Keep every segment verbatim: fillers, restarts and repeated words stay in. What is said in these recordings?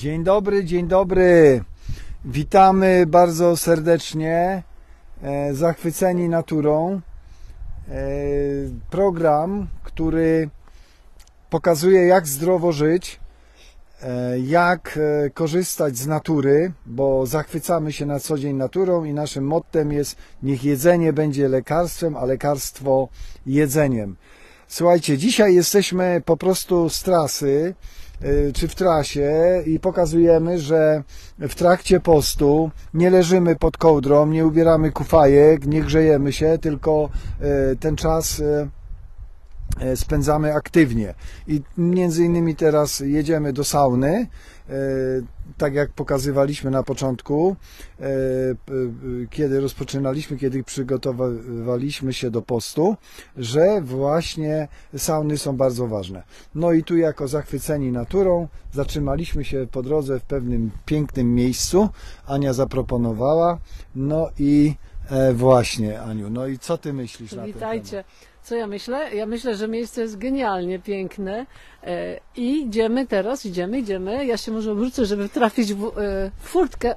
Dzień dobry, dzień dobry. Witamy bardzo serdecznie, e, zachwyceni naturą. E, program, który pokazuje, jak zdrowo żyć, e, jak e, korzystać z natury, bo zachwycamy się na co dzień naturą i naszym mottem jest: niech jedzenie będzie lekarstwem, a lekarstwo jedzeniem. Słuchajcie, dzisiaj jesteśmy po prostu z trasy, czy w trasie, i pokazujemy, że w trakcie postu nie leżymy pod kołdrą, nie ubieramy kufajek, nie grzejemy się, tylko ten czas spędzamy aktywnie. I między innymi teraz jedziemy do sauny, tak jak pokazywaliśmy na początku, kiedy rozpoczynaliśmy, kiedy przygotowywaliśmy się do postu, że właśnie sauny są bardzo ważne. No i tu, jako zachwyceni naturą, zatrzymaliśmy się po drodze w pewnym pięknym miejscu. Ania zaproponowała. No i właśnie, Aniu, no i co ty myślisz na ten temat? Witajcie. Co ja myślę? Ja myślę, że miejsce jest genialnie piękne i idziemy teraz, idziemy, idziemy. Ja się może obrócę, żeby trafić w, w furtkę.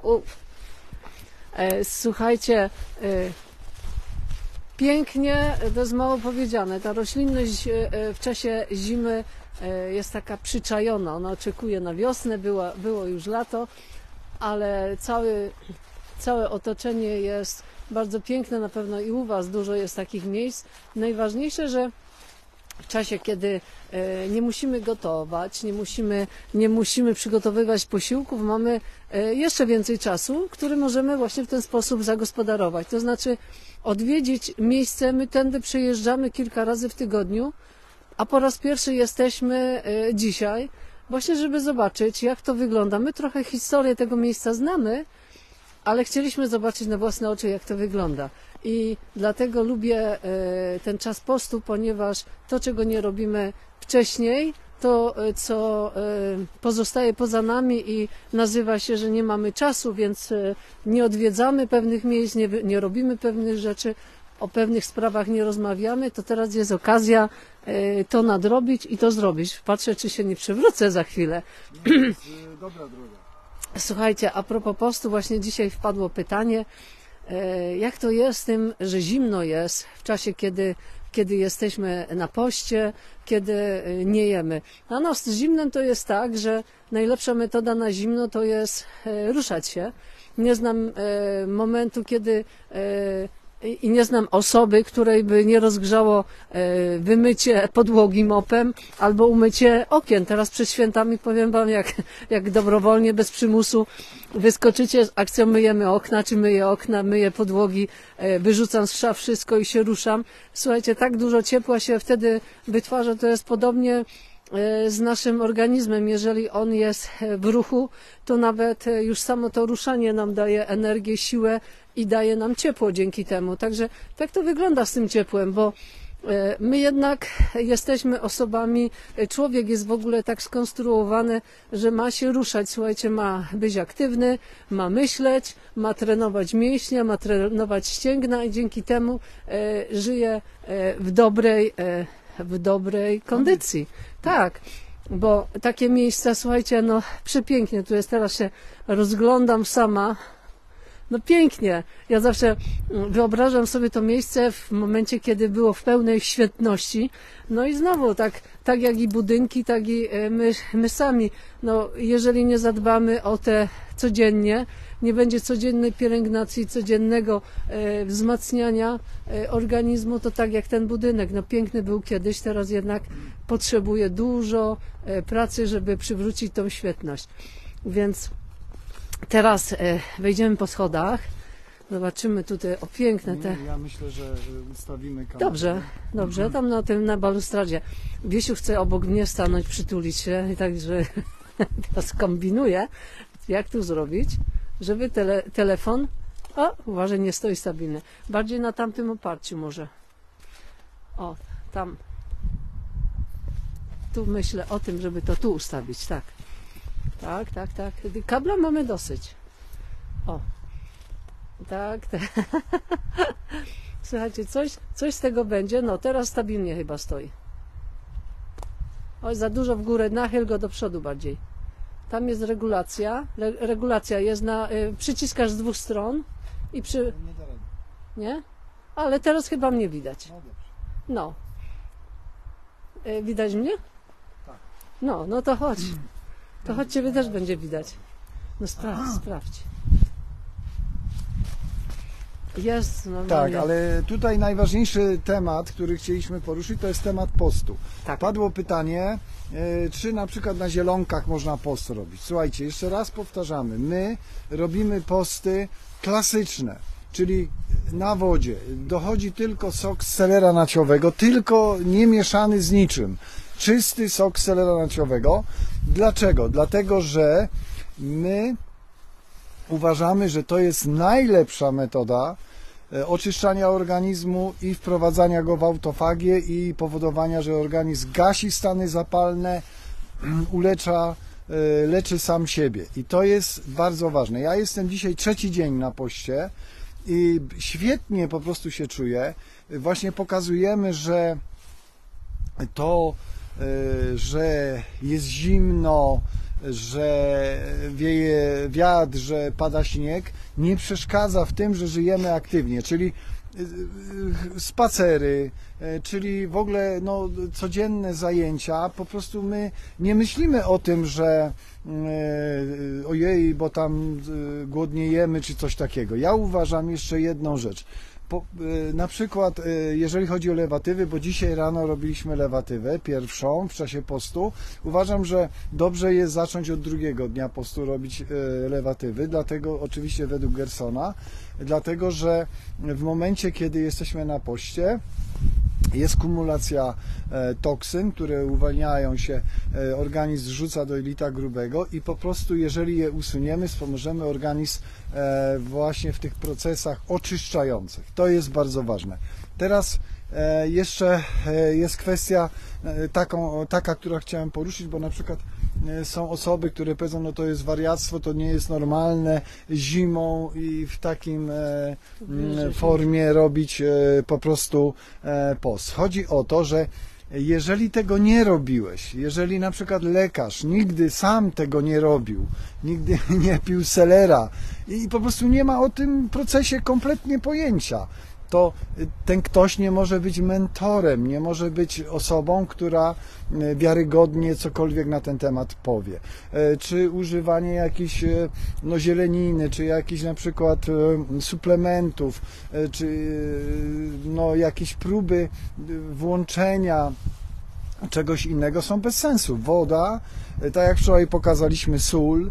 Słuchajcie, pięknie, to jest mało powiedziane. Ta roślinność w czasie zimy jest taka przyczajona. Ona oczekuje na wiosnę, było, było już lato, ale cały, całe otoczenie jest bardzo piękne, na pewno i u Was dużo jest takich miejsc. Najważniejsze, że w czasie, kiedy nie musimy gotować, nie musimy, nie musimy przygotowywać posiłków, mamy jeszcze więcej czasu, który możemy właśnie w ten sposób zagospodarować. To znaczy odwiedzić miejsce. My tędy przejeżdżamy kilka razy w tygodniu, a po raz pierwszy jesteśmy dzisiaj, właśnie żeby zobaczyć, jak to wygląda. My trochę historię tego miejsca znamy, ale chcieliśmy zobaczyć na własne oczy, jak to wygląda. I dlatego lubię ten czas postu, ponieważ to, czego nie robimy wcześniej, to, co pozostaje poza nami i nazywa się, że nie mamy czasu, więc nie odwiedzamy pewnych miejsc, nie, nie robimy pewnych rzeczy, o pewnych sprawach nie rozmawiamy, to teraz jest okazja to nadrobić i to zrobić. Patrzę, czy się nie przewrócę za chwilę. No, to jest dobra droga. Słuchajcie, a propos postu, właśnie dzisiaj wpadło pytanie, jak to jest z tym, że zimno jest w czasie, kiedy, kiedy jesteśmy na poście, kiedy nie jemy. A no, z zimnem to jest tak, że najlepsza metoda na zimno to jest ruszać się. Nie znam momentu, kiedy i nie znam osoby, której by nie rozgrzało wymycie podłogi mopem albo umycie okien. Teraz przed świętami powiem Wam, jak, jak dobrowolnie, bez przymusu wyskoczycie z akcją myjemy okna, czy myję okna, myję podłogi, wyrzucam z szaf wszystko i się ruszam. Słuchajcie, tak dużo ciepła się wtedy wytwarza, to jest podobnie z naszym organizmem. Jeżeli on jest w ruchu, to nawet już samo to ruszanie nam daje energię, siłę i daje nam ciepło dzięki temu. Także tak to wygląda z tym ciepłem, bo my jednak jesteśmy osobami, człowiek jest w ogóle tak skonstruowany, że ma się ruszać. Słuchajcie, ma być aktywny, ma myśleć, ma trenować mięśnie, ma trenować ścięgna i dzięki temu żyje w dobrej w dobrej kondycji. Tak, bo takie miejsca, słuchajcie, no przepięknie, tu jest, teraz się rozglądam sama, no pięknie. Ja zawsze wyobrażam sobie to miejsce w momencie, kiedy było w pełnej świetności. No i znowu, tak, tak jak i budynki, tak i my, my sami, no jeżeli nie zadbamy o te codziennie, nie będzie codziennej pielęgnacji, codziennego e, wzmacniania e, organizmu, to tak jak ten budynek, no piękny był kiedyś, teraz jednak potrzebuje dużo e, pracy, żeby przywrócić tą świetność. Więc teraz e, wejdziemy po schodach, zobaczymy tutaj, o piękne te... Nie, ja myślę, że ustawimy kamerę. Dobrze, dobrze, tam na tym, na balustradzie. Wiesiu chce obok mnie stanąć, przytulić się, także teraz kombinuję, jak tu zrobić, żeby tele, telefon, o, uważaj, nie stoi stabilny, bardziej na tamtym oparciu może. O, tam. Tu myślę o tym, żeby to tu ustawić, tak. Tak, tak, tak. Kabla mamy dosyć. O. Tak, tak. Słuchajcie, coś, coś z tego będzie. No, teraz stabilnie chyba stoi. Oj, za dużo w górę, nachyl go do przodu bardziej. tam jest regulacja. Re, regulacja jest na, y, przyciskasz z dwóch stron i przy... Nie da rady. Nie? Ale teraz chyba mnie widać. No dobrze. No. Y, widać mnie? Tak. No, no to chodź. To chodź, ciebie też będzie widać. No sprawdź, sprawdź. Jest normalnie. Tak, ale tutaj najważniejszy temat, który chcieliśmy poruszyć, to jest temat postu. Tak. Padło pytanie, e, czy na przykład na zielonkach można post robić. Słuchajcie, jeszcze raz powtarzamy, my robimy posty klasyczne, czyli na wodzie. Dochodzi tylko sok z selera naciowego, tylko nie mieszany z niczym. Czysty sok z selera naciowego. Dlaczego? Dlatego, że my uważamy, że to jest najlepsza metoda oczyszczania organizmu i wprowadzania go w autofagię i powodowania, że organizm gasi stany zapalne, ulecza, leczy sam siebie. I to jest bardzo ważne. Ja jestem dzisiaj trzeci dzień na poście i świetnie po prostu się czuję. Właśnie pokazujemy, że to, że jest zimno, że wieje wiatr, że pada śnieg, nie przeszkadza w tym, że żyjemy aktywnie, czyli spacery, czyli w ogóle no, codzienne zajęcia. Po prostu my nie myślimy o tym, że ojej, bo tam głodniejemy, czy coś takiego. Ja uważam jeszcze jedną rzecz. Po, na przykład, jeżeli chodzi o lewatywy, bo dzisiaj rano robiliśmy lewatywę pierwszą w czasie postu, uważam, że dobrze jest zacząć od drugiego dnia postu robić lewatywy, dlatego oczywiście według Gersona, dlatego że w momencie, kiedy jesteśmy na poście, jest kumulacja toksyn, które uwalniają się, organizm zrzuca do jelita grubego i po prostu jeżeli je usuniemy, wspomożemy organizm właśnie w tych procesach oczyszczających. To jest bardzo ważne. Teraz jeszcze jest kwestia taką, taka, którą chciałem poruszyć, bo na przykład są osoby, które powiedzą, no to jest wariactwo, to nie jest normalne zimą i w takim formie robić po prostu post. Chodzi o to, że jeżeli tego nie robiłeś, jeżeli na przykład lekarz nigdy sam tego nie robił, nigdy nie pił selera i po prostu nie ma o tym procesie kompletnie pojęcia, to ten ktoś nie może być mentorem, nie może być osobą, która wiarygodnie cokolwiek na ten temat powie. Czy używanie jakiejś no, zieleniny, czy jakichś na przykład suplementów, czy no, jakieś próby włączenia czegoś innego są bez sensu. Woda, tak jak wczoraj pokazaliśmy, sól,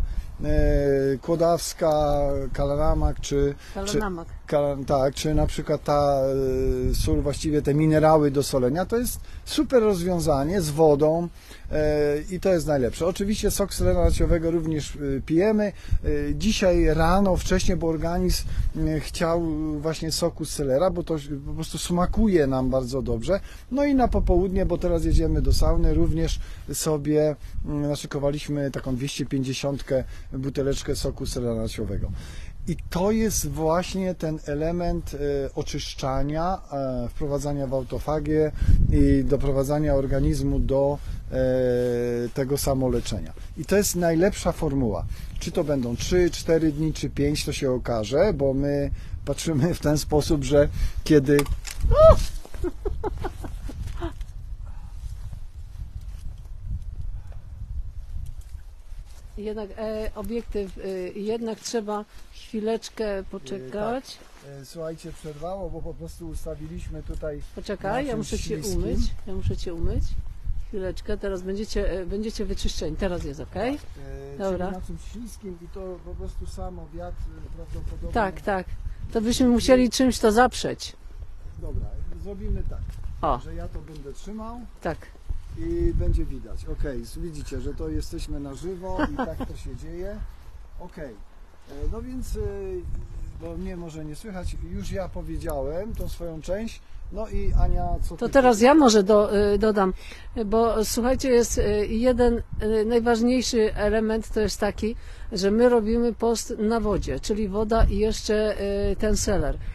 kłodawska, kalanamak, czy, czy, kal, tak, czy na przykład ta y, sól, właściwie te minerały do solenia, to jest super rozwiązanie z wodą y, i to jest najlepsze. Oczywiście sok selera naciowego również y, pijemy. Y, dzisiaj rano, wcześniej, bo organizm y, chciał właśnie soku z selera, bo to po prostu smakuje nam bardzo dobrze. No i na popołudnie, bo teraz jedziemy do sauny, również sobie y, naszykowaliśmy taką dwieście pięćdziesiąt buteleczkę soku selera naciowego. I to jest właśnie ten element e, oczyszczania, e, wprowadzania w autofagię i doprowadzania organizmu do e, tego samoleczenia. I to jest najlepsza formuła. Czy to będą trzy, cztery dni, czy pięć, to się okaże, bo my patrzymy w ten sposób, że kiedy... Jednak e, obiektyw, e, jednak trzeba chwileczkę poczekać. Tak. Słuchajcie, przerwało, bo po prostu ustawiliśmy tutaj... Poczekaj, ja muszę Cię umyć. Ja muszę Cię umyć. Chwileczkę, teraz będziecie, będziecie wyczyszczeni. Teraz jest ok? Tak, e, dobra. Na czymś śliskim i to po prostu samo wiatr prawdopodobnie... Tak, tak. To byśmy musieli czymś to zaprzeć. Dobra, zrobimy tak, o. że ja to będę trzymał. Tak. I będzie widać. Ok, widzicie, że to jesteśmy na żywo i tak to się dzieje. Ok, no więc, bo mnie może nie słychać, już ja powiedziałem tą swoją część. No i Ania, co To teraz ja może do, dodam, bo słuchajcie, jest jeden najważniejszy element, to jest taki, że my robimy post na wodzie, czyli woda i jeszcze ten seler.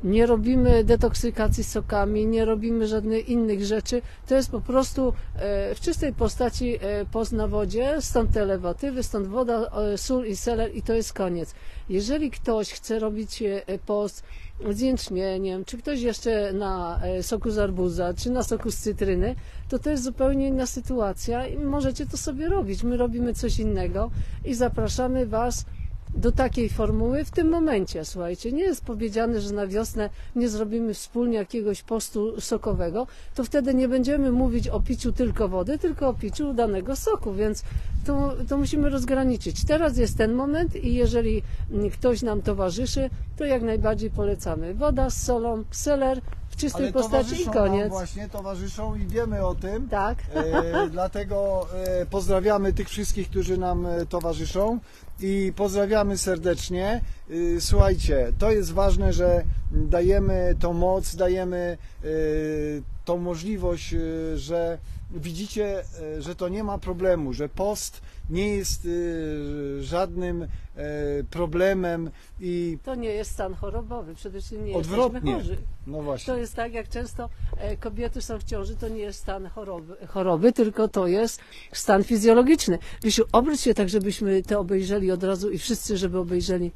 nie robimy detoksykacji sokami, nie robimy żadnych innych rzeczy. To jest po prostu w czystej postaci post na wodzie, stąd te lewatywy, stąd woda, sól i seler i to jest koniec. Jeżeli ktoś chce robić post z jęczmieniem, czy ktoś jeszcze na soku z arbuza, czy na soku z cytryny, to to jest zupełnie inna sytuacja i możecie to sobie robić. My robimy coś innego i zapraszamy Was do takiej formuły w tym momencie. Słuchajcie, nie jest powiedziane, że na wiosnę nie zrobimy wspólnie jakiegoś postu sokowego, to wtedy nie będziemy mówić o piciu tylko wody, tylko o piciu danego soku, więc to, to musimy rozgraniczyć. Teraz jest ten moment i jeżeli ktoś nam towarzyszy, to jak najbardziej polecamy. Woda z solą, seler w czystej Ale postaci i koniec. Nam właśnie towarzyszą i wiemy o tym. Tak. E, dlatego e, pozdrawiamy tych wszystkich, którzy nam e, towarzyszą i pozdrawiamy serdecznie. E, słuchajcie, to jest ważne, że dajemy tą moc, dajemy e, tą możliwość, e, że widzicie, e, że to nie ma problemu, że post nie jest e, żadnym e, problemem i to nie jest stan chorobowy, przede wszystkim nie odwrotnie. jesteśmy chorzy. No właśnie. To jest tak, jak często kobiety są w ciąży, to nie jest stan choroby, choroby, tylko to jest stan fizjologiczny. Wiesiu, obróć się tak, żebyśmy to obejrzeli od razu i wszyscy, żeby obejrzeli,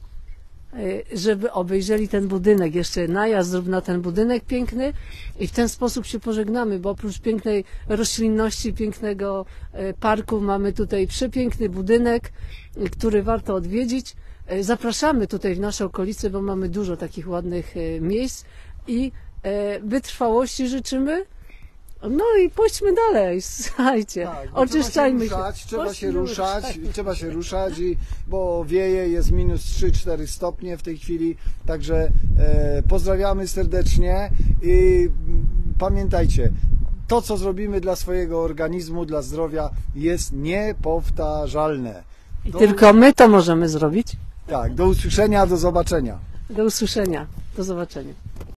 żeby obejrzeli ten budynek. Jeszcze najazd zrób na ten budynek piękny i w ten sposób się pożegnamy, bo oprócz pięknej roślinności, pięknego parku mamy tutaj przepiękny budynek, który warto odwiedzić. Zapraszamy tutaj w nasze okolice, bo mamy dużo takich ładnych miejsc i wytrwałości życzymy. No i pójdźmy dalej, słuchajcie, tak, oczyszczajmy trzeba się. Ruszać, trzeba się Pójdźmy, ruszać, ruszajmy. trzeba się ruszać, i, bo wieje, jest minus trzy cztery stopnie w tej chwili, także e, pozdrawiamy serdecznie i m, pamiętajcie, to co zrobimy dla swojego organizmu, dla zdrowia jest niepowtarzalne. I Do, tylko my to możemy zrobić. tak, do usłyszenia, do zobaczenia. Do usłyszenia, do zobaczenia.